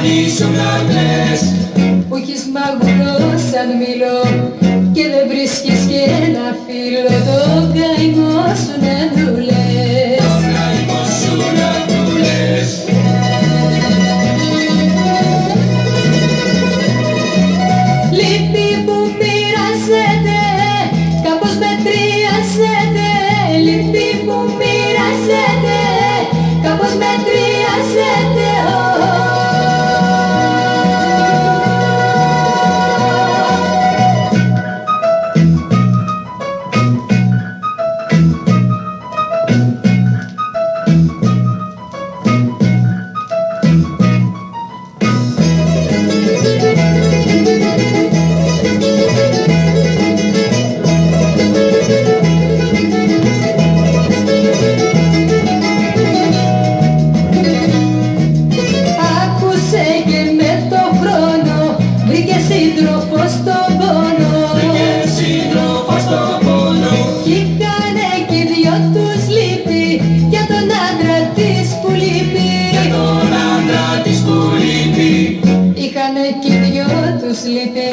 που έχεις μαγουλό σαν μιλώ και δεν βρίσκεις και ένα φίλο, το καημό σου να του λες. Το καημό σου να του λες. Λύπη που μοιράζεται, κάπως μετριάζεται. Λύπη που μοιράζεται, κάπως μετριάζεται. Σύντροφο στον πόνο, σύντροφο στον πόνο, κι είχανε κι οι δυο τους λύπη για τον άντρα της που λείπει. Για τον άντρα της που λείπει. Είχανε κι οι δυο τους λύπη